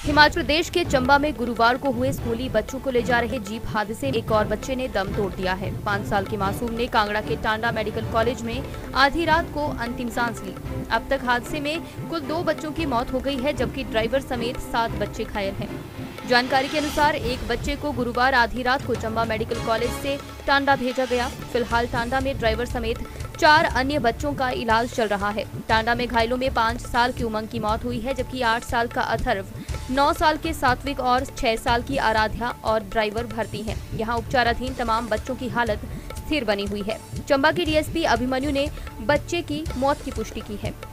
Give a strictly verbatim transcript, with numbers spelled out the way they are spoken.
हिमाचल प्रदेश के चंबा में गुरुवार को हुए स्कूली बच्चों को ले जा रहे जीप हादसे में एक और बच्चे ने दम तोड़ दिया है। पाँच साल के मासूम ने कांगड़ा के टांडा मेडिकल कॉलेज में आधी रात को अंतिम सांस ली। अब तक हादसे में कुल दो बच्चों की मौत हो गई है, जबकि ड्राइवर समेत सात बच्चे घायल हैं। जानकारी के अनुसार एक बच्चे को गुरुवार आधी रात को चंबा मेडिकल कॉलेज से टांडा भेजा गया। फिलहाल टांडा में ड्राइवर समेत चार अन्य बच्चों का इलाज चल रहा है। टांडा में घायलों में पाँच साल की उमंग की मौत हुई है, जबकि आठ साल का अथर्व, नौ साल के सात्विक और छह साल की आराध्या और ड्राइवर भर्ती हैं। यहां उपचाराधीन तमाम बच्चों की हालत स्थिर बनी हुई है। चंबा की डीएसपी अभिमन्यु ने बच्चे की मौत की पुष्टि की है।